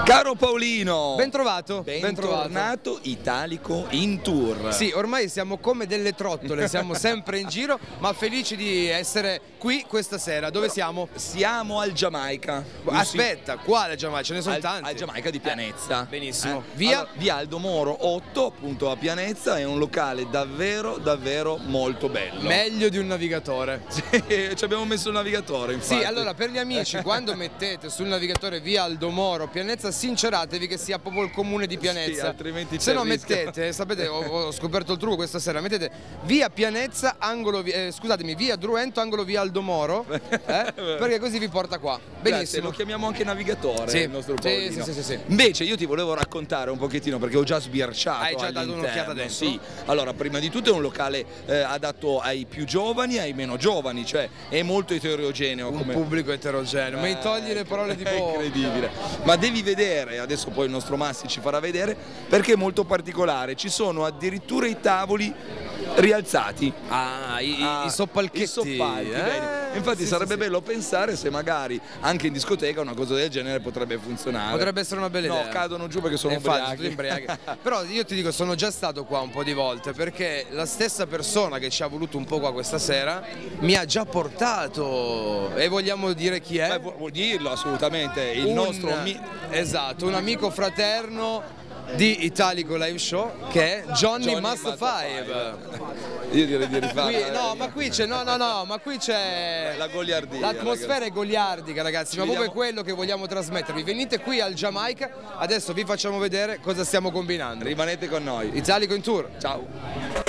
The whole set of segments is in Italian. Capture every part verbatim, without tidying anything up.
Caro Paolino, ben trovato, ben trovato, Italico in tour. Sì, ormai siamo come delle trottole, siamo sempre in giro, ma felici di essere qui questa sera. Dove siamo? Siamo al Giamaica. Aspetta, quale Giamaica? Ce ne sono al, tanti. Al Giamaica di Pianezza. Eh, benissimo. Eh? Via? Allora, via Aldo Moro otto, appunto a Pianezza, è un locale davvero, davvero molto bello. Meglio di un navigatore. Sì, ci abbiamo messo il navigatore, infatti. Sì, allora per gli amici, quando mettete sul navigatore via Aldo Moro, Pianezza, sinceratevi che sia proprio il comune di Pianezza. Sì, altrimenti se no rischio. mettete, sapete, ho, ho scoperto il trucco questa sera, mettete via Pianezza, angolo via, eh, scusatemi, via Druento, angolo via Aldo Moro, eh, perché così vi porta qua. Benissimo. Grazie, lo chiamiamo anche navigatore, sì, il nostro Paolino. Sì, sì, sì, sì. Invece io ti volevo raccontare un pochettino, perché ho già sbirciato. Hai già dato un'occhiata dentro? Sì. Allora, prima di tutto è un locale eh, adatto ai più giovani e ai meno giovani, cioè è molto eterogeneo. Un come... pubblico eterogeneo, eh, mi togli le parole di È po'. incredibile. Ma devi vedere, adesso poi il nostro Massi ci farà vedere, perché è molto particolare. Ci sono addirittura i tavoli rialzati. Ah, i, ah, i soppalchetti. I soppalchi, eh? Infatti sì, sarebbe sì, bello sì. pensare se magari anche in discoteca una cosa del genere potrebbe funzionare. Potrebbe essere una bella idea. No, cadono giù perché sono infatti, ubriachi. Però io ti dico, sono già stato qua un po' di volte, perché la stessa persona che ci ha voluto un po' qua questa sera mi ha già portato, e vogliamo dire chi è? Beh, vuol dirlo assolutamente, il un, nostro esatto, un amico fraterno di Italico Live Show, che è Johnny, Johnny Must Five. Io direi di rifarla. Qui, no, ma qui c'è, no, no, no, ma qui c'è la goliardia. L'atmosfera è goliardica, ragazzi, Ci ma vediamo... proprio è quello che vogliamo trasmettervi. Venite qui al Giamaica, adesso vi facciamo vedere cosa stiamo combinando. Rimanete con noi. Italico in tour. Ciao.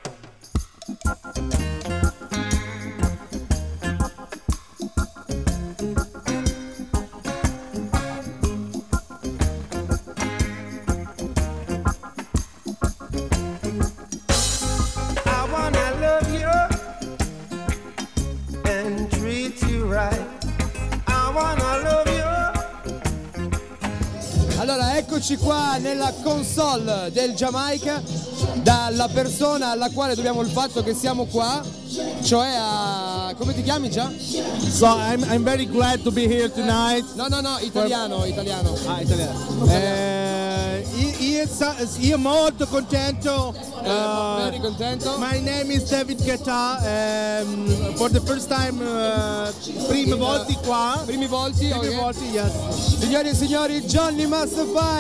Allora, eccoci qua nella console del Giamaica, dalla persona alla quale dobbiamo il fatto che siamo qua, cioè a... come ti chiami già? So I'm, I'm very glad to be here tonight. No, no, no, italiano, italiano. Ah, italiano. Eh, io, io molto contento. Uh, very contento. My name is David Guetta. Um, for the first time, uh, primi In, volti qua. Primi volti, primi okay. volti, yes. Signori e signori, Johnny Must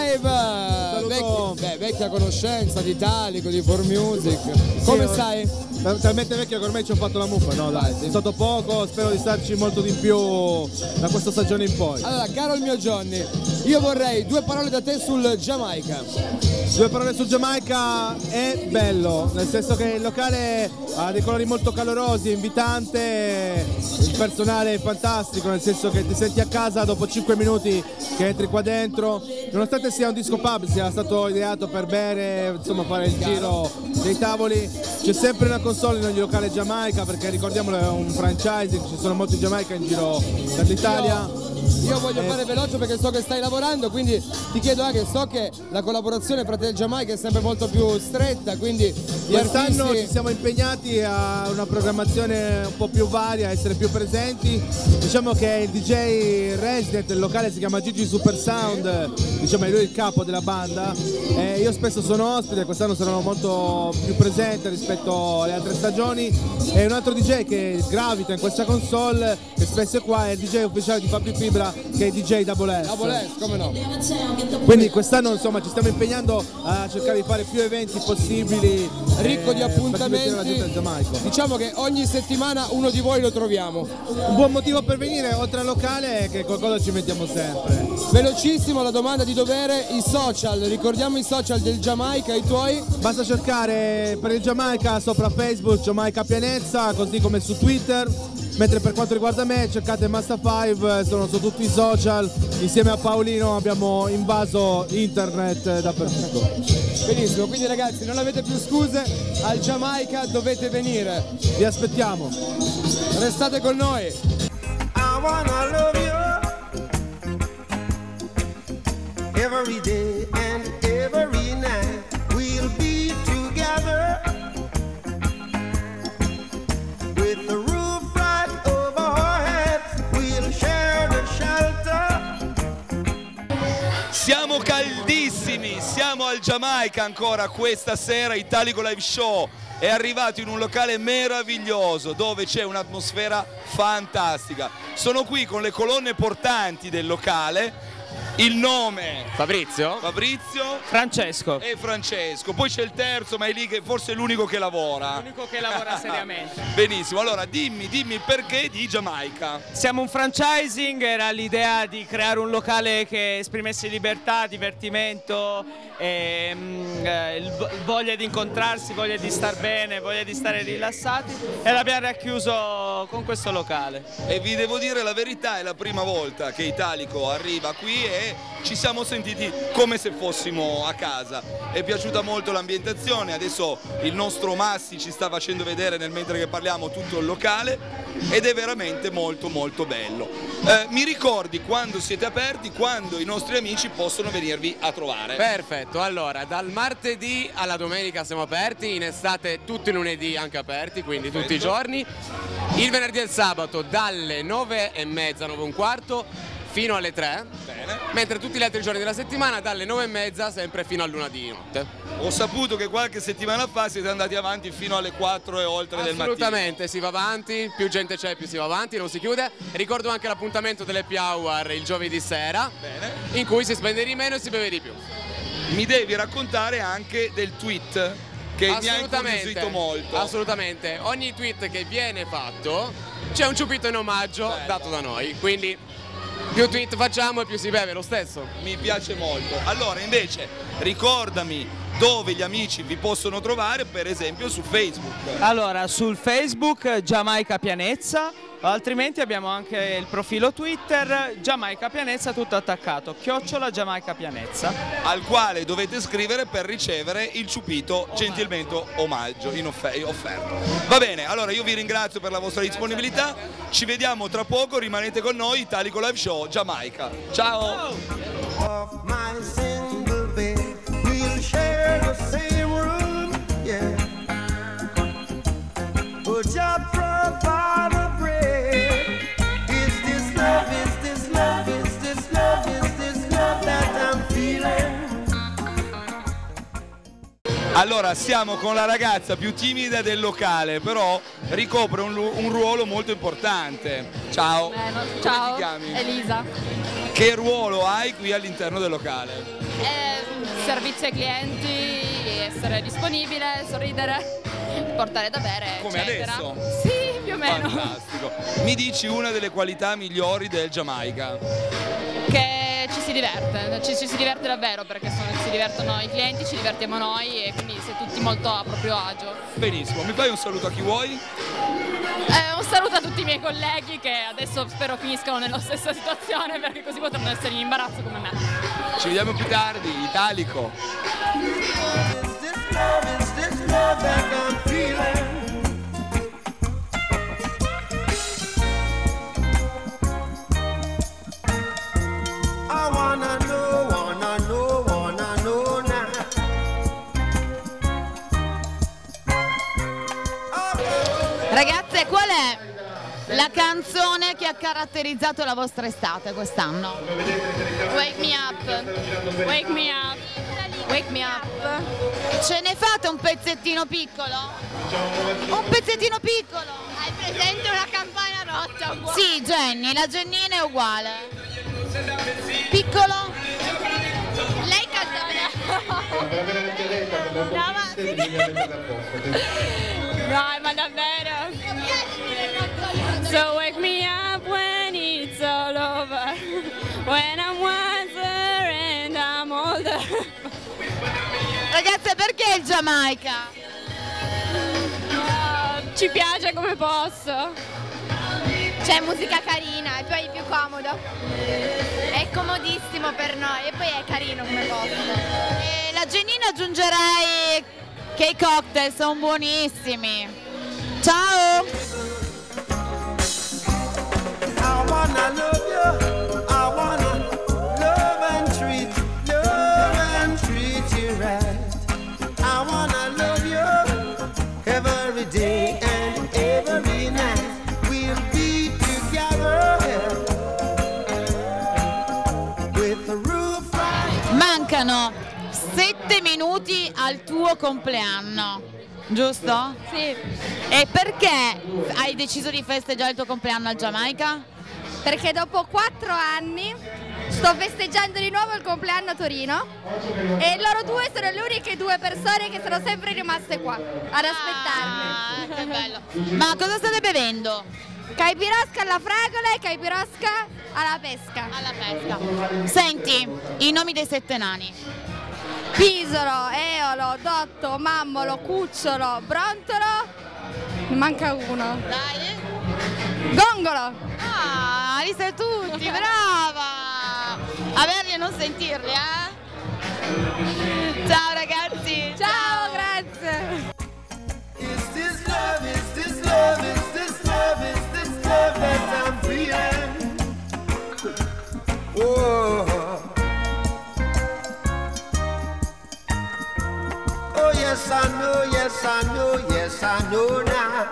Five. Vecchia, beh, vecchia conoscenza di Italico, di For Music. Come sì, stai? Talmente vecchio che ormai ci ho fatto la muffa, no dai, è stato poco, spero di starci molto di più da questa stagione in poi. Allora, caro il mio Johnny, io vorrei due parole da te sul Giamaica. Due parole sul Giamaica, è bello, nel senso che il locale ha dei colori molto calorosi, invitante, il personale è fantastico, nel senso che ti senti a casa dopo cinque minuti che entri qua dentro, nonostante sia un disco pub, sia stato ideato per bere, insomma fare il giro dei tavoli, c'è sempre una console in ogni locale Giamaica, perché ricordiamolo è un franchising, ci sono molti Giamaica in giro per l'Italia. Io voglio eh. fare veloce perché so che stai lavorando, quindi ti chiedo anche, so che la collaborazione fra te e Giamaica è sempre molto più stretta, quindi quest'anno artisti... ci siamo impegnati a una programmazione un po' più varia, a essere più presenti. Diciamo che il D J resident del locale si chiama Gigi Super Sound, diciamo è lui il capo della banda, e io spesso sono ospite, quest'anno sarò molto più presente rispetto alle altre stagioni, e un altro D J che gravita in questa console, che spesso è qua, è il D J ufficiale di Fabri Fibra, che è D J Double S. Double S, come no? Quindi quest'anno insomma ci stiamo impegnando a cercare di fare più eventi possibili, ricco eh, di appuntamenti. Diciamo che ogni settimana uno di voi lo troviamo. Un buon motivo per venire, oltre al locale, è che qualcosa ci mettiamo sempre. Velocissimo la domanda di dovere, i social, ricordiamo i social del Giamaica, i tuoi? Basta cercare per il Giamaica sopra Facebook Giamaica Pianezza, così come su Twitter. Mentre per quanto riguarda me cercate Must Five, sono su tutti i social, insieme a Paolino abbiamo invaso internet dappertutto. Benissimo, quindi ragazzi non avete più scuse, al Giamaica dovete venire. Vi aspettiamo. Restate con noi. I wanna love you every day and every night. We'll be together with the roof right over our heads. We'll share the shelter. Siamo caldissimi, siamo al Giamaica ancora questa sera, Italico Live Show è arrivato in un locale meraviglioso dove c'è un'atmosfera fantastica. Sono qui con le colonne portanti del locale. Il nome? Fabrizio. Fabrizio. Francesco. E Francesco. Poi c'è il terzo, ma è lì che forse è l'unico che lavora. L'unico che lavora seriamente. Benissimo, allora dimmi, dimmi il perché di Giamaica. Siamo un franchising, era l'idea di creare un locale che esprimesse libertà, divertimento, e, mm, il, voglia di incontrarsi, voglia di star bene, voglia di stare rilassati, e l'abbiamo racchiuso con questo locale. E vi devo dire la verità, è la prima volta che Italico arriva qui e ci siamo sentiti come se fossimo a casa. È piaciuta molto l'ambientazione, adesso il nostro Massi ci sta facendo vedere nel mentre che parliamo tutto il locale ed è veramente molto molto bello. Eh, mi ricordi quando siete aperti, quando i nostri amici possono venirvi a trovare? Perfetto, allora dal martedì alla domenica siamo aperti, in estate tutti i lunedì anche aperti, quindi Perfetto. tutti i giorni. Il venerdì e il sabato dalle nove e mezza, nove e un quarto fino alle tre. Bene. Mentre tutti gli altri giorni della settimana dalle nove e mezza sempre fino all'una di notte. Ho saputo che qualche settimana fa siete andati avanti fino alle quattro e oltre del mattino. Assolutamente, si va avanti, più gente c'è più si va avanti, non si chiude. Ricordo anche l'appuntamento dell'happy hour il giovedì sera. Bene. In cui si spende di meno e si beve di più. Mi devi raccontare anche del tweet che mi ha incuriosito molto. Assolutamente, ogni tweet che viene fatto c'è un ciupito in omaggio Bello. dato da noi, quindi più tweet facciamo e più si beve lo stesso. Mi piace molto. Allora invece ricordami dove gli amici vi possono trovare, per esempio su Facebook. Allora, sul Facebook Giamaica Pianezza, altrimenti abbiamo anche il profilo Twitter Giamaica Pianezza tutto attaccato, chiocciola Giamaica Pianezza. Al quale dovete scrivere per ricevere il ciupito gentilmente omaggio in offer- offerta. Va bene, allora io vi ringrazio per la vostra disponibilità, ci vediamo tra poco, rimanete con noi, Italico Live Show Giamaica. Ciao! Of my single bed, we'll share the same room, yeah. But just provide a bread. Is this love, is this love, is this love, is this love that I'm feeling? Allora siamo con la ragazza più timida del locale, però ricopre un, lu- un ruolo molto importante. Ciao! Eh, no, Come ciao, ti chiami? Elisa. Che ruolo hai qui all'interno del locale? Eh, servizio ai clienti, essere disponibile, sorridere, portare da bere, Come eccetera. adesso? Sì, più o meno. Fantastico. Mi dici una delle qualità migliori del Giamaica? Che ci si diverte, ci, ci si diverte davvero perché sono, si divertono i clienti, ci divertiamo noi e quindi si è tutti molto a proprio agio. Benissimo, mi fai un saluto a chi vuoi? Eh, un saluto a tutti i miei colleghi che adesso spero finiscano nella stessa situazione perché così potranno essere in imbarazzo come me. Ci vediamo più tardi, Italico. Is this love, is this love that I'm feeling? I wanna know, wanna know, wanna know now. Ragazze, qual è la canzone che ha caratterizzato la vostra estate quest'anno? Wake me up, wake me up, wake me up. Ce ne fate un pezzettino piccolo? Un pezzettino piccolo? Hai presente una campana rotta uguale? Sì, Jenny, la Gennina è uguale. Piccolo? Lei canta. No, ma no, ma davvero. So wake me up when it's all over, when I'm wiser and I'm older. Ragazze, perché il Giamaica? Oh, ci piace come posso. C'è musica carina e poi più comodo. È comodissimo per noi e poi è carino come posto. E la Gennina aggiungerei che i cocktail sono buonissimi. Ciao! I wanna love you, I wanna love and treat, love and treat you right. I wanna love you every day and every night. We'll be together with the roof right. mancano sette minuti al tuo compleanno, giusto? Sì. E perché hai deciso di festeggiare il tuo compleanno al Giamaica? Perché dopo quattro anni sto festeggiando di nuovo il compleanno a Torino e loro due sono le uniche due persone che sono sempre rimaste qua ad aspettarmi. Ah, che bello. Ma cosa state bevendo? Caipirosca alla fragola e caipirosca alla pesca. Alla pesca. Senti, i nomi dei sette nani. Pisolo, Eolo, Dotto, Mammolo, Cucciolo, Brontolo. Ne manca uno. Dai. Gongolo. Ah, li sai tutti, brava! Averli e non sentirli, eh? Ciao ragazzi! Ciao, grazie! Is this love, is this love, is this love, is this love that I'm feeling? Oh, oh yes I know, yes I know, yes I know now.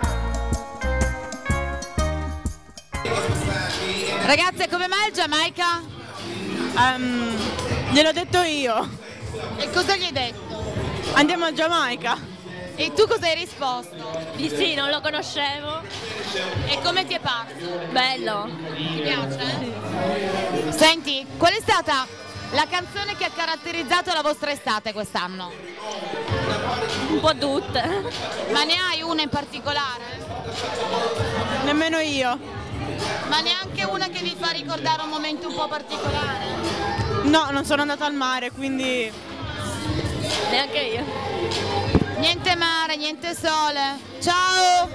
Ragazze, come mai il Giamaica? Um, gliel'ho detto io. E cosa gli hai detto? Andiamo al Giamaica. E tu cosa hai risposto? Di sì, non lo conoscevo. E come ti è parso? Bello. Ti piace? Senti, qual è stata la canzone che ha caratterizzato la vostra estate quest'anno? Un po' tutte. Ma ne hai una in particolare? Nemmeno io. Ma neanche una che vi fa ricordare un momento un po' particolare? No, non sono andata al mare, quindi... Neanche io. Niente mare, niente sole. Ciao!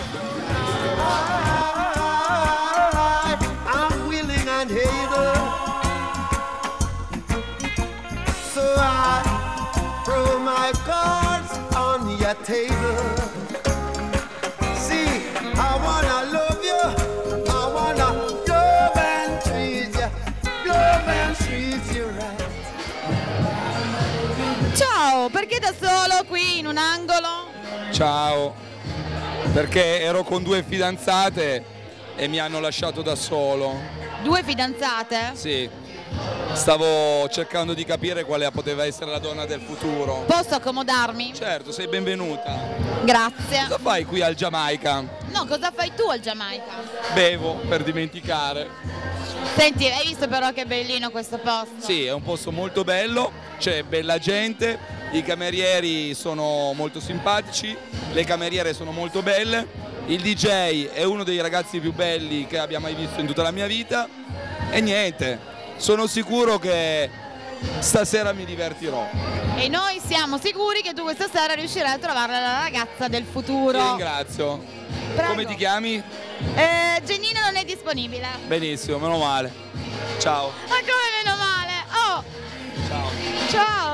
I'm willing and able, so I throw my cards on your table. See, I wanna love you, I wanna love and treat you, love and treat you right. Ciao, perché da solo qui in un angolo? Ciao, perché ero con due fidanzate e mi hanno lasciato da solo. Due fidanzate? Sì, stavo cercando di capire quale poteva essere la donna del futuro. Posso accomodarmi? Certo, sei benvenuta. Grazie. Cosa fai qui al Giamaica? No, cosa fai tu al Giamaica? Bevo per dimenticare. Senti, hai visto però che bellino questo posto? Sì, è un posto molto bello, c'è bella gente, i camerieri sono molto simpatici, le cameriere sono molto belle, il D J è uno dei ragazzi più belli che abbia mai visto in tutta la mia vita e niente, sono sicuro che stasera mi divertirò. E noi siamo sicuri che tu questa sera riuscirai a trovare la ragazza del futuro. Ti ringrazio. Prego. Come ti chiami? Eh, Gennina non è disponibile. Benissimo, meno male. Ciao. Ma come meno male? Oh! Ciao. Ciao!